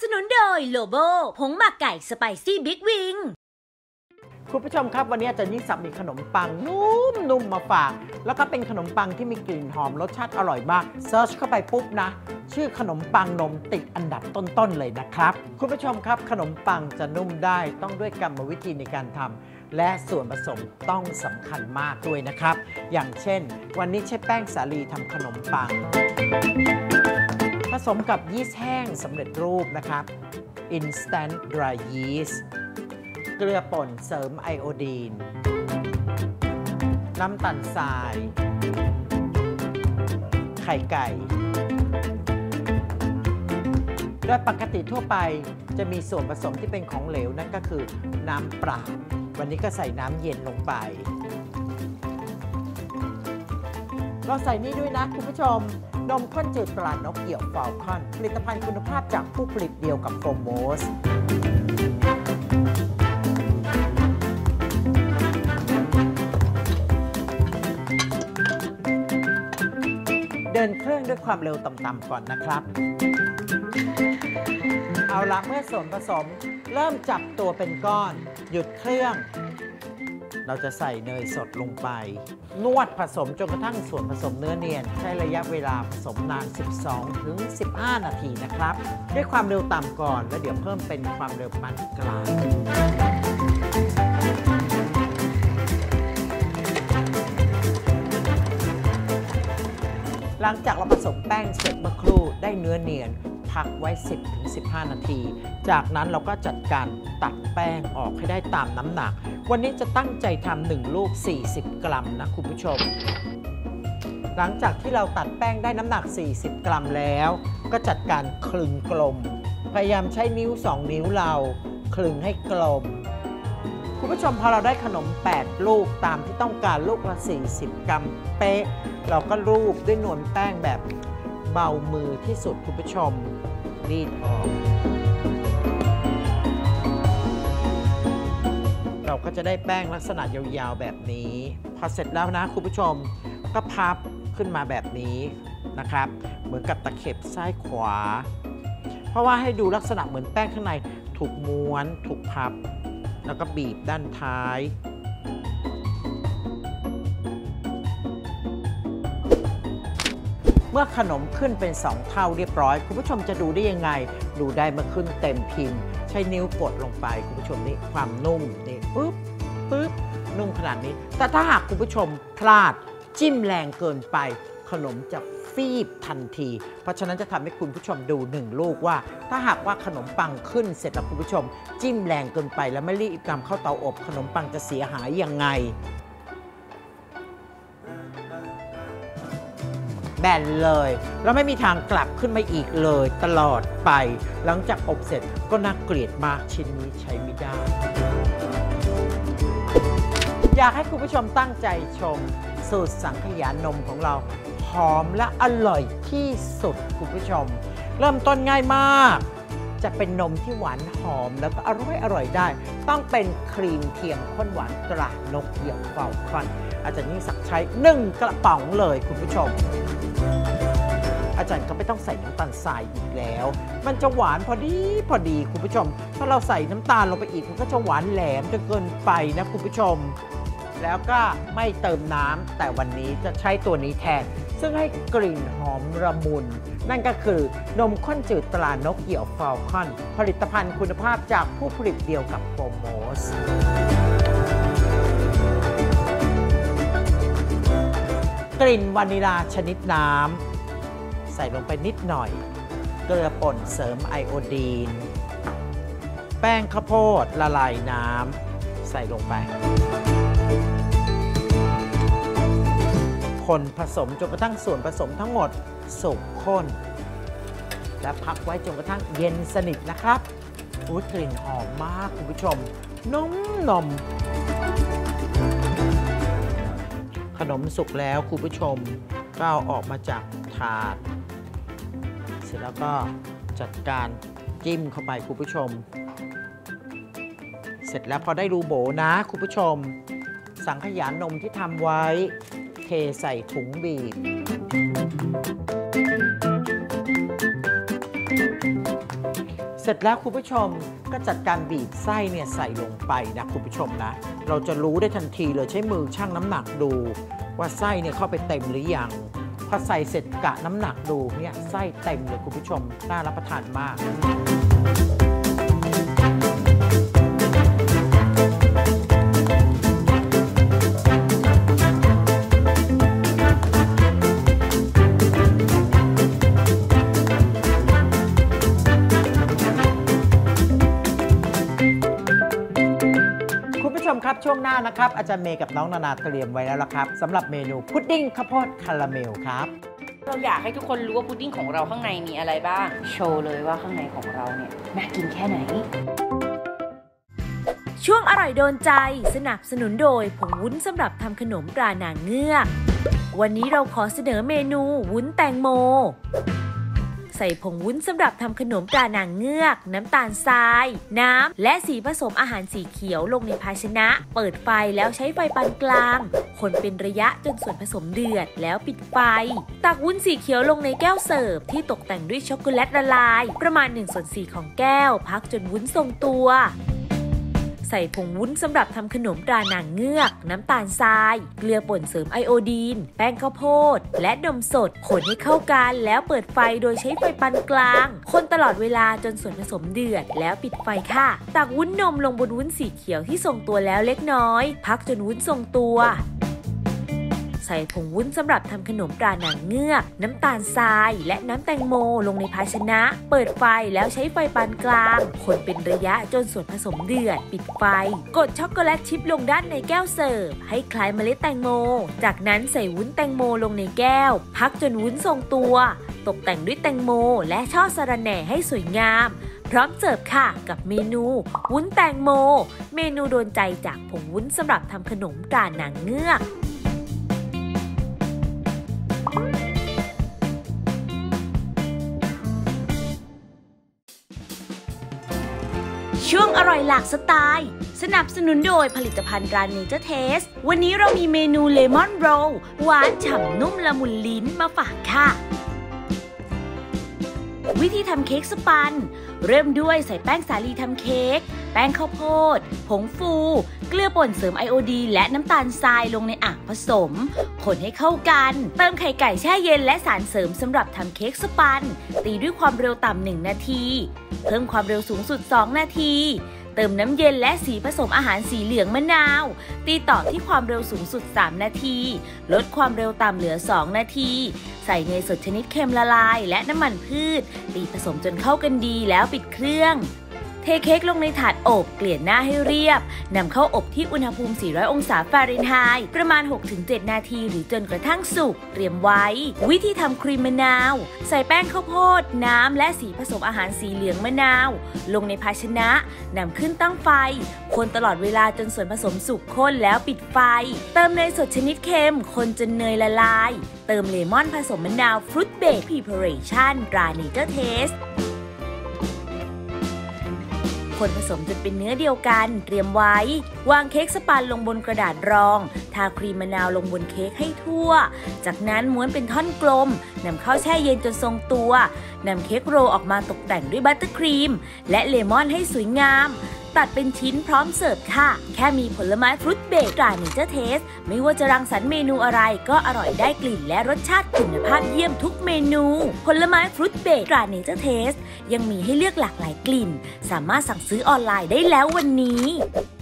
สนุนโดยโลโบผงหมักไก่สไปซี่บิ๊กวิงคุณผู้ชมครับวันนี้อาจารย์ยิ่งศักดิ์มีขนมปังนุ่มๆมาฝากแล้วก็เป็นขนมปังที่มีกลิ่นหอมรสชาติอร่อยมากเซิร์ชเข้าไปปุ๊บนะชื่อขนมปังนมติดอันดับต้นๆเลยนะครับคุณผู้ชมครับขนมปังจะนุ่มได้ต้องด้วยกรรมวิธีในการทำและส่วนผสมต้องสำคัญมากด้วยนะครับอย่างเช่นวันนี้ใช้แป้งสาลีทำขนมปังผสมกับยีสต์แห้งสำเร็จรูปนะครับ Instant Dry Yeast เกลือป่นเสริมไอโอดีนน้ำตาลทรายไข่ไก่โดยปกติทั่วไปจะมีส่วนผสมที่เป็นของเหลวนั่นก็คือน้ำเปล่าวันนี้ก็ใส่น้ำเย็นลงไปเราใส่นี่ด้วยนะคุณผู้ชมนมข้นจืดตรานกเหี่ยวฟอลคอนผลิตภัณฑ์คุณภาพจากผู้ผลิตเดียวกับโฟโมสเดินเครื่องด้วยความเร็วต่ำๆก่อนนะครับเอาละเมื่อส่วนผสมเริ่มจับตัวเป็นก้อนหยุดเครื่องเราจะใส่เนยสดลงไปนวดผสมจนกระทั่งส่วนผสมเนื้อเนียนใช้ระยะเวลาผสมนาน 12-15 นาทีนะครับด้วยความเร็วต่ำก่อนแล้วเดี๋ยวเพิ่มเป็นความเร็วปานกลางหลังจากเราผสมแป้งเสร็จเมื่อครู่ได้เนื้อเนียนพักไว้ 10-15 นาทีจากนั้นเราก็จัดการตัดแป้งออกให้ได้ตามน้ำหนักวันนี้จะตั้งใจทำ1ลูก40 กรัมนะคุณผู้ชมหลังจากที่เราตัดแป้งได้น้ำหนัก40 กรัมแล้วก็จัดการคลึงกลมพยายามใช้นิ้ว2 นิ้วเราคลึงให้กลมคุณผู้ชมพอเราได้ขนม8ลูกตามที่ต้องการลูกละ40 กรัมเป๊ะเราก็รูปด้วยนวลแป้งแบบเบามือที่สุดคุณผู้ชมรีดออกเราก็จะได้แป้งลักษณะยาวๆแบบนี้พอเสร็จแล้วนะคุณผู้ชมก็พับขึ้นมาแบบนี้นะครับเหมือนกับตะเข็บซ้ายขวาเพราะว่าให้ดูลักษณะเหมือนแป้งข้างในถูกม้วนถูกพับแล้วก็บีบด้านท้ายเมื่อขนมขึ้นเป็น2เท่าเรียบร้อยคุณผู้ชมจะดูได้ยังไงดูได้เมื่อขึ้นเต็มพิมพ์ใช้นิ้วกดลงไปคุณผู้ชมนี่ความนุ่มนี่ปึ๊บนุ่มขนาดนี้แต่ถ้าหากคุณผู้ชมพลาดจิ้มแรงเกินไปขนมจะฟีบทันทีเพราะฉะนั้นจะทำให้คุณผู้ชมดู1ลูกว่าถ้าหากว่าขนมปังขึ้นเสร็จแล้วคุณผู้ชมจิ้มแรงเกินไปแล้วไม่รีบนำเข้าเตาอบขนมปังจะเสียหายยังไงแบนเลยแล้วไม่มีทางกลับขึ้นมาอีกเลยตลอดไปหลังจากอบเสร็จก็น่าเกลียดมากชิ้นนี้ใช้ไม่ได้อยากให้คุณผู้ชมตั้งใจชมสูตรสังขยานมของเราหอมและอร่อยที่สุดคุณผู้ชมเริ่มต้นง่ายมากจะเป็นนมที่หวานหอมแล้วก็อร่อยได้ต้องเป็นครีมเทียมข้นหวานตรานกเหี่ยวฟอลคอนอาจารย์ยิ่งศักดิ์ใช้1กระป๋องเลยคุณผู้ชมอาจารย์ก็ไม่ต้องใส่น้ำตาลทรายอีกแล้วมันจะหวานพอดีคุณผู้ชมถ้าเราใส่น้ำตาลลงไปอีกมันก็จะหวานแหลมจนเกินไปนะคุณผู้ชมแล้วก็ไม่เติมน้ำแต่วันนี้จะใช้ตัวนี้แทนซึ่งให้กลิ่นหอมระมุนนั่นก็คือนมข้นจืดตรานกเหี่ยวฟอลคอนผลิตภัณฑ์คุณภาพจากผู้ผลิตเดียวกับโฟโมสกลิ่นวานิลาชนิดน้ำใส่ลงไปนิดหน่อยเกลือป่นเสริมไอโอดีนแป้งข้าวโพดละลายน้ำใส่ลงไปคนผสมจนกระทั่งส่วนผสมทั้งหมดสุกข้นและพักไว้จนกระทั่งเย็นสนิทนะครับกลิ่นหอมมากคุณผู้ชมนมขนมสุกแล้วคุณผู้ชมก็เอาออกมาจากถาดเสร็จแล้วก็จัดการจิ้มเข้าไปคุณผู้ชมเสร็จแล้วพอได้รูโบนะคุณผู้ชมสังขยานมที่ทำไว้เทใส่ถุงบีบ เเสร็จแล้วคุณผู้ชมก็จัดการบีบไส้เนี่ยใส่ลงไปนะคุณผู้ชมนะเราจะรู้ได้ทันทีเลยใช้มือชั่งน้ำหนักดูว่าไส้เนี่ยเข้าไปเต็มหรือยังพอใส่เสร็จกะน้ำหนักดูเนี่ยไส้เต็มเลยคุณผู้ชมน่ารับประทานมากครับช่วงหน้านะครับอาจารย์เมย์กับน้องนานาเตรียมไว้แล้วละครับสำหรับเมนูพุดดิ้งข้าวโพดคาราเมลครับเราอยากให้ทุกคนรู้ว่าพุดดิ้งของเราข้างในมีอะไรบ้างโชว์เลยว่าข้างในของเราเนี่ยน่ากินแค่ไหนช่วงอร่อยโดนใจสนับสนุนโดยผงวุ้นสำหรับทำขนมปลานางเงือกวันนี้เราขอเสนอเมนูวุ้นแตงโมใส่ผงวุ้นสำหรับทำขนมปลานางเงือกน้ำตาลทรายน้ำและสีผสมอาหารสีเขียวลงในภาชนะเปิดไฟแล้วใช้ไฟปานกลางคนเป็นระยะจนส่วนผสมเดือดแล้วปิดไฟตักวุ้นสีเขียวลงในแก้วเสิร์ฟที่ตกแต่งด้วยช็อกโกแลตละลายประมาณ1/4ของแก้วพักจนวุ้นทรงตัวใส่ผงวุ้นสำหรับทำขนมปลานางเงือกน้ำตาลทรายเกลือป่นเสริมไอโอดีนแป้งข้าวโพดและนมสดคนให้เข้ากันแล้วเปิดไฟโดยใช้ไฟปานกลางคนตลอดเวลาจนส่วนผสมเดือดแล้วปิดไฟค่ะตักวุ้นนมลงบนวุ้นสีเขียวที่ทรงตัวแล้วเล็กน้อยพักจนวุ้นทรงตัวใส่ผงวุ้นสำหรับทำขนมปลานางเงือกน้ำตาลทรายและน้ำแตงโมลงในภาชนะเปิดไฟแล้วใช้ไฟปานกลางคนเป็นระยะจนส่วนผสมเดือดปิดไฟกดช็อกโกแลตชิพลงด้านในแก้วเสิร์ฟให้คล้ายเมล็ดแตงโมจากนั้นใส่วุ้นแตงโมลงในแก้วพักจนวุ้นทรงตัวตกแต่งด้วยแตงโมและช่อสะระแหน่ให้สวยงามพร้อมเสิร์ฟค่ะกับเมนูวุ้นแตงโมเมนูโดนใจจากผงวุ้นสำหรับทำขนมปลานางเงือกช่วงอร่อยหลากสไตล์สนับสนุนโดยผลิตภัณฑ์ร้านเนเจอร์เทสวันนี้เรามีเมนูเลมอนโรลหวานฉ่ำนุ่มละมุนลิ้นมาฝากค่ะวิธีทำเค้กสปันเริ่มด้วยใส่แป้งสาลีทำเค้กแป้งข้าวโพดผงฟูเกลือป่นเสริมไอโอดีนและน้ำตาลทรายลงในอ่างผสมคนให้เข้ากันเติมไข่ไก่แช่เย็นและสารเสริมสำหรับทำเค้กสปันตีด้วยความเร็วต่ำ1 นาทีเพิ่มความเร็วสูงสุด2 นาทีเติมน้ำเย็นและสีผสมอาหารสีเหลืองมะนาวตีต่อที่ความเร็วสูงสุด3 นาทีลดความเร็วต่ำเหลือ2 นาทีใส่เนยสดชนิดเค็มละลายและน้ำมันพืชตีผสมจนเข้ากันดีแล้วปิดเครื่องเทเค้กลงในถาดอบเกลี่ยหน้าให้เรียบนำเข้าอบที่อุณหภูมิ400 องศาฟาเรนไฮต์ประมาณ 6-7 นาทีหรือจนกระทั่งสุกเตรียมไว้วิธีทำครีมมะนาวใส่แป้งข้าวโพดน้ำและสีผสมอาหารสีเหลืองมะนาวลงในภาชนะนำขึ้นตั้งไฟคนตลอดเวลาจนส่วนผสมสุกข้นแล้วปิดไฟเติมเนยสดชนิดเค็มคนจนเนยละลายเติมเลมอนผสมมะนาวฟรุตเบรดพรีเพอเรชั่นตราเนเจอร์เทสคนผสมจนเป็นเนื้อเดียวกันเตรียมไว้วางเค้กสปันลงบนกระดาษรองทาครีมมะนาวลงบนเค้กให้ทั่วจากนั้นม้วนเป็นท่อนกลมนำเข้าแช่เย็นจนทรงตัวนำเค้กโรลออกมาตกแต่งด้วยบัตเตอร์ครีมและเลมอนให้สวยงามตัดเป็นชิ้นพร้อมเสิร์ฟค่ะแค่มีผลไม้ฟรุตเบรดตราเนเจอร์เทสไม่ว่าจะรังสรรค์เมนูอะไรก็อร่อยได้กลิ่นและรสชาติคุณภาพเยี่ยมทุกเมนูผลไม้ฟรุตเบรดตราเนเจอร์เทสยังมีให้เลือกหลากหลายกลิ่นสามารถสั่งซื้อออนไลน์ได้แล้ววันนี้